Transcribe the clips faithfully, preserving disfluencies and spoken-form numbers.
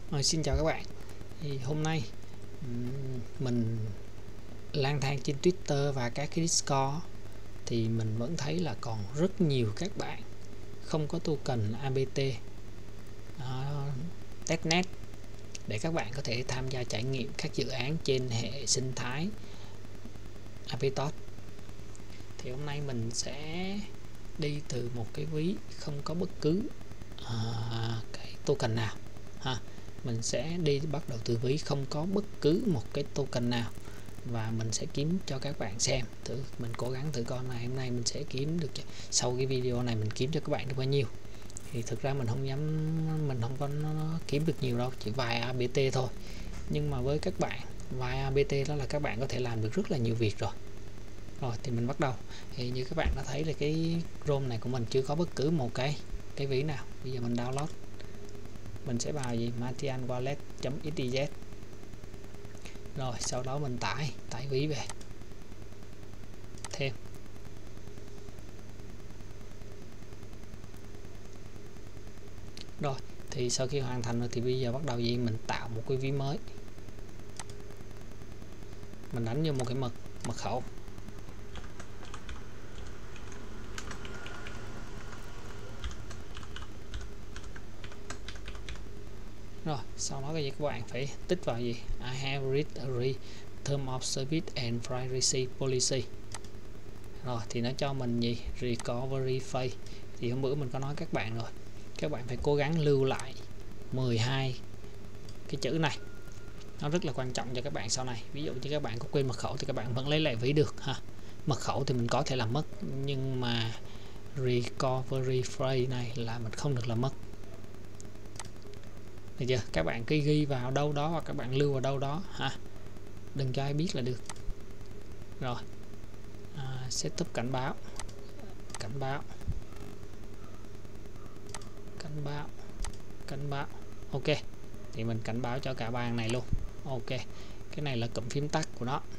Rồi, xin chào các bạn. Thì hôm nay mình lang thang trên Twitter và các cái Discord thì mình vẫn thấy là còn rất nhiều các bạn không có token a bê tê uh, testnet để các bạn có thể tham gia trải nghiệm các dự án trên hệ sinh thái Abetos. Thì hôm nay mình sẽ đi từ một cái ví không có bất cứ uh, cái token nào ha. Mình sẽ đi bắt đầu từ ví không có bất cứ một cái token nào và mình sẽ kiếm cho các bạn xem thử. Mình cố gắng thử coi này hôm nay mình sẽ kiếm được, sau cái video này mình kiếm cho các bạn được bao nhiêu. Thì thực ra mình không dám, mình không có nó kiếm được nhiều đâu, chỉ vài a bê tê thôi, nhưng mà với các bạn vài a bê tê đó là các bạn có thể làm được rất là nhiều việc rồi. Rồi thì mình bắt đầu. Thì như các bạn đã thấy là cái Chrome này của mình chưa có bất cứ một cái cái ví nào. Bây giờ mình download, mình sẽ vào gì Martian Wallet.xyz. Rồi sau đó mình tải tải ví về thêm. Rồi thì sau khi hoàn thành rồi thì bây giờ bắt đầu gì mình tạo một cái ví mới. Mình đánh vô một cái mật mật khẩu. Rồi sau đó cái gì các bạn phải tích vào gì I have read a term of service and privacy policy. Rồi thì nó cho mình gì recovery phase. Thì hôm bữa mình có nói các bạn rồi, các bạn phải cố gắng lưu lại mười hai cái chữ này, nó rất là quan trọng cho các bạn sau này. Ví dụ như các bạn có quên mật khẩu thì các bạn vẫn lấy lại ví được ha. Mật khẩu thì mình có thể làm mất, nhưng mà recovery phrase này là mình không được làm mất. Được chưa? Các bạn cứ ghi vào đâu đó hoặc các bạn lưu vào đâu đó ha, đừng cho ai biết là được. Rồi à, setup cảnh báo cảnh báo cảnh báo cảnh báo ok, thì mình cảnh báo cho cả bàn này luôn. Ok, cái này là cụm phím tắt của nó.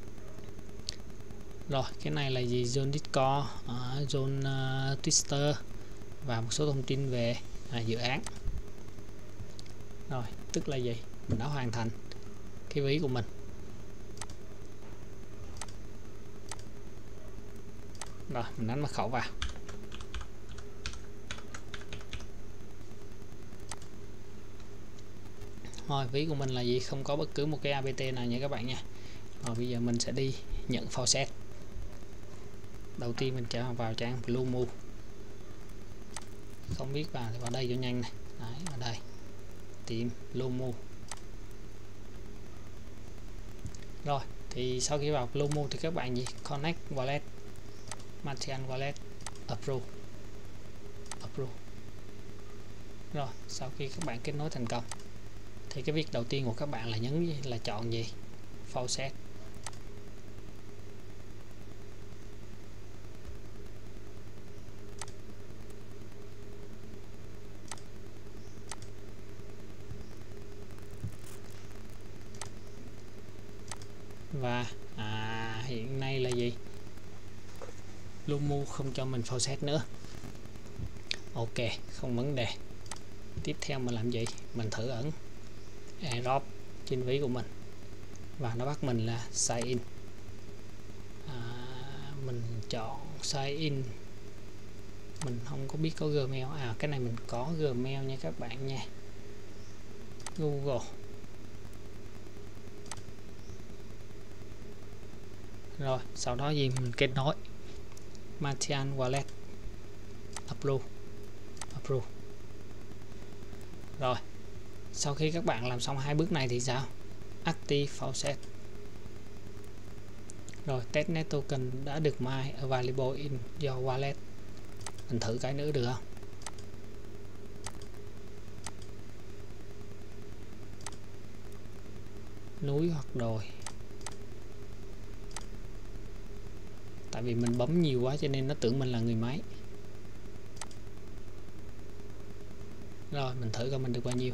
Rồi cái này là gì zone Discord, uh, zone uh, Twitter và một số thông tin về à, dự án. Rồi tức là gì mình đã hoàn thành cái ví của mình. Rồi mình đánh mật khẩu vào. Rồi ví của mình là gì không có bất cứ một cái a bê tê nào nha các bạn nha. Rồi bây giờ mình sẽ đi nhận faucet. Đầu tiên mình sẽ vào trang Bluemove. Không biết vào thì vào đây cho nhanh này. Đấy, ở đây tìm Bluemove. Rồi thì sau khi vào Bluemove thì các bạn gì connect wallet, Martian Wallet, approve approve. Rồi sau khi các bạn kết nối thành công thì cái việc đầu tiên của các bạn là nhấn gì? Là chọn gì faucet. Và à, hiện nay là gì Bluemove không cho mình faucet nữa. Ok, không vấn đề. Tiếp theo mình làm gì mình thử ẩn airdrop trên ví của mình và nó bắt mình là sign in. À, mình chọn sign in, mình không có biết có Gmail. À cái này mình có Gmail nha các bạn nha, Google. Rồi sau đó gì mình kết nối Martian Wallet, approve approve. Rồi sau khi các bạn làm xong hai bước này thì sao? Active faucet. Rồi testnet token đã được mine available in your wallet. Mình thử cái nữa được không? Núi hoặc đồi. Tại vì mình bấm nhiều quá cho nên nó tưởng mình là người máy. Rồi mình thử coi mình được bao nhiêu.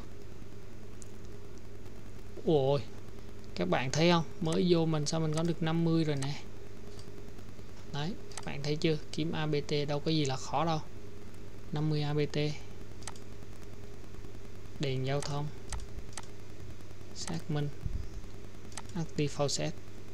Ôi các bạn thấy không, mới vô mình sao mình có được năm mươi rồi nè. Đấy các bạn thấy chưa, kiếm a bê tê đâu có gì là khó đâu. Năm mươi a bê tê. Đèn giao thông, xác minh, active faucet,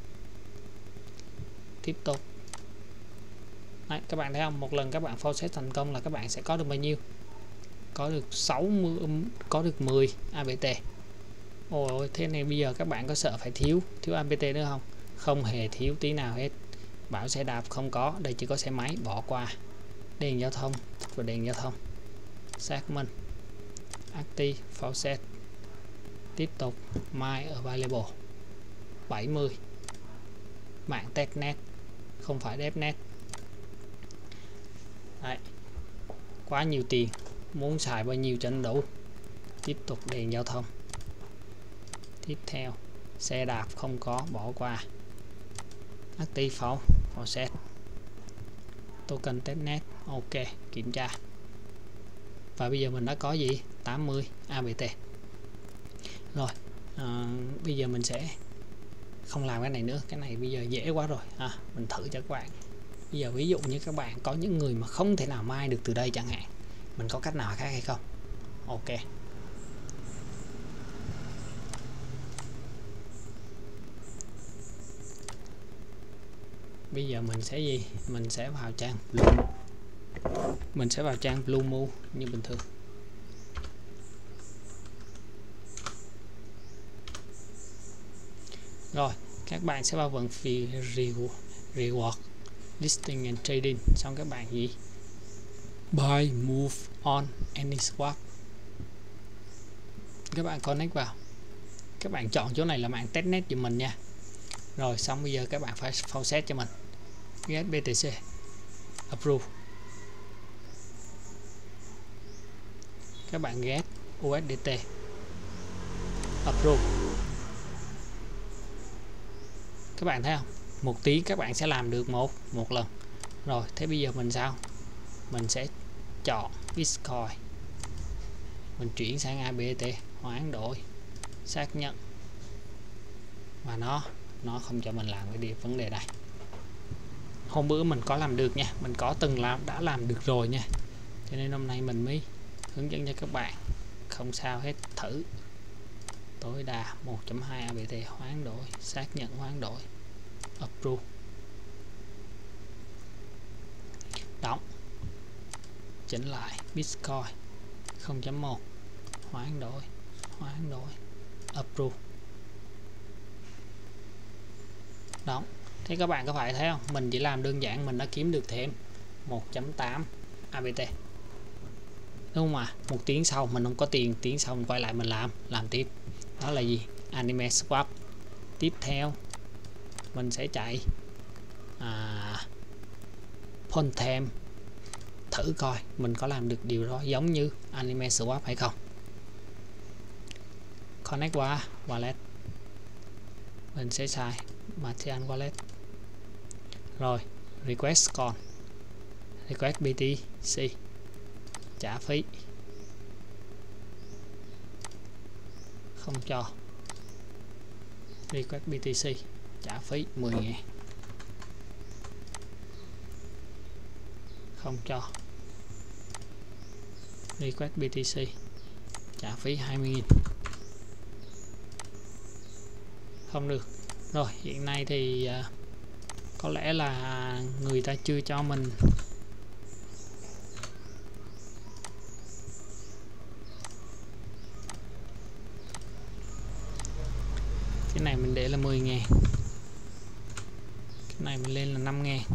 tiếp tục. Đấy, các bạn thấy không, một lần các bạn faucet thành công là các bạn sẽ có được bao nhiêu? Có được sáu mươi, có được mười a bê tê. Ôi, thế này bây giờ các bạn có sợ phải thiếu thiếu a bê tê nữa không? Không hề thiếu tí nào hết. Bảo xe đạp không có, đây chỉ có xe máy, bỏ qua. Đèn giao thông và đèn giao thông, xác minh, active faucet, tiếp tục my available bảy mươi, mạng testnet không phải devnet. Đấy, quá nhiều tiền, muốn xài bao nhiêu cho nó đủ. Tiếp tục đèn giao thông, tiếp theo xe đạp không có, bỏ qua. Active faucet, token testnet, ok, kiểm tra. Và bây giờ mình đã có gì? tám mươi a bê tê. Rồi, à, bây giờ mình sẽ không làm cái này nữa, cái này bây giờ dễ quá rồi. À, mình thử cho các bạn. Bây giờ ví dụ như các bạn có những người mà không thể nào mai được từ đây chẳng hạn, mình có cách nào khác hay không? Ok. Bây giờ mình sẽ gì? Mình sẽ vào trang Blue. Mình sẽ vào trang Bluemove như bình thường. Rồi, các bạn sẽ vào phần phi reward, listing and trading, xong các bạn gì? Buy, move on, any swap. Các bạn connect vào. Các bạn chọn chỗ này là mạng testnet cho mình nha. Rồi xong bây giờ các bạn phải faucet cho mình. Get bê tê xê. Approve. Các bạn get u ét đê tê. Approve. Các bạn thấy không? Một tí các bạn sẽ làm được một một lần. Rồi, thế bây giờ mình sao? Mình sẽ chọn Bitcoin. Mình chuyển sang a bê tê, hoán đổi, xác nhận. Và nó nó không cho mình làm cái điều vấn đề này. Hôm bữa mình có làm được nha, mình có từng làm, đã làm được rồi nha, cho nên hôm nay mình mới hướng dẫn cho các bạn. Không sao hết, thử tối đa một chấm hai a bê tê, hoán đổi, xác nhận hoán đổi, approve, đóng, chỉnh lại Bitcoin không chấm một, hoán đổi, hoán đổi, approve, đóng. Thế các bạn có phải thấy không? Mình chỉ làm đơn giản mình đã kiếm được thêm một chấm tám a bê tê. Đúng không ạ? Một tiếng sau mình không có tiền, tiếng sau mình quay lại mình làm làm tiếp. Đó là gì? Anime swap. Tiếp theo mình sẽ chạy à, Pontem, thử coi mình có làm được điều đó giống như Anime swap hay không. Connect qua wallet, mình sẽ xài Matian wallet. Rồi request còn request bê tê xê, trả phí không cho, request bê tê xê trả phí mười ngàn, không cho, request bê tê xê trả phí hai mươi nghìn, không được. Rồi hiện nay thì uh, có lẽ là người ta chưa cho mình cái này, mình để là mười ngàn, cái này mình lên là năm ngàn,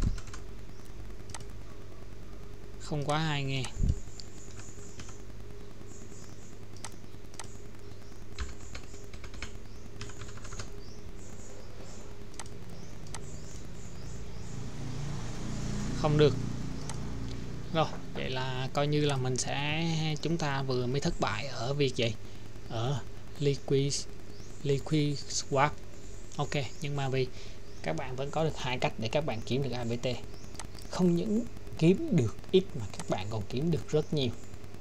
không quá hai ngàn. Không được. Rồi vậy là coi như là mình sẽ chúng ta vừa mới thất bại ở việc gì, ở liquid liquid swap. Ok, nhưng mà vì các bạn vẫn có được hai cách để các bạn kiếm được a bê tê. Không những kiếm được ít mà các bạn còn kiếm được rất nhiều.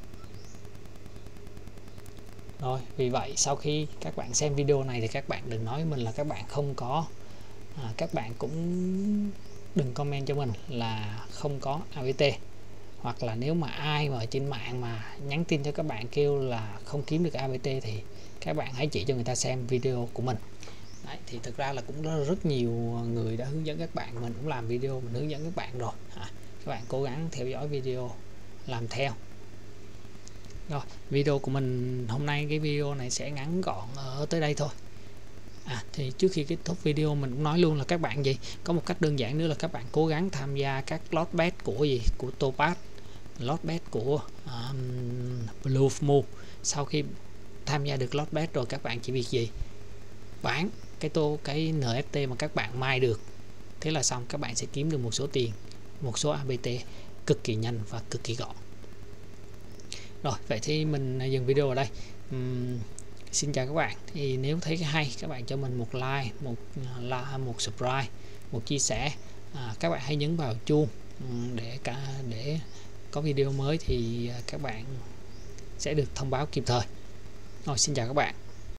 Rồi vì vậy sau khi các bạn xem video này thì các bạn đừng nói với mình là các bạn không có à, các bạn cũng đừng comment cho mình là không có a bê tê, hoặc là nếu mà ai mà ở trên mạng mà nhắn tin cho các bạn kêu là không kiếm được a bê tê thì các các bạn hãy chỉ cho người ta xem video của mình. Đấy, thì thực ra là cũng rất, rất nhiều người đã hướng dẫn các bạn, mình cũng làm video mình hướng dẫn các bạn rồi. À, các bạn cố gắng theo dõi video, làm theo. Rồi, video của mình hôm nay, cái video này sẽ ngắn gọn ở tới đây thôi. À, thì trước khi kết thúc video mình cũng nói luôn là các bạn gì có một cách đơn giản nữa là các bạn cố gắng tham gia các lot bet của gì của Topaz, lot bet của um, Blue Moon. Sau khi tham gia được lot bet rồi, các bạn chỉ việc gì bán cái tô cái en ép tê mà các bạn mai được, thế là xong, các bạn sẽ kiếm được một số tiền, một số a bê tê cực kỳ nhanh và cực kỳ gọn. Rồi, vậy thì mình dừng video ở đây. uhm, Xin chào các bạn. Thì nếu thấy hay, các bạn cho mình một like, một like, một subscribe, một chia sẻ. À, các bạn hãy nhấn vào chuông để cả để có video mới thì các bạn sẽ được thông báo kịp thời. Rồi, xin chào các bạn.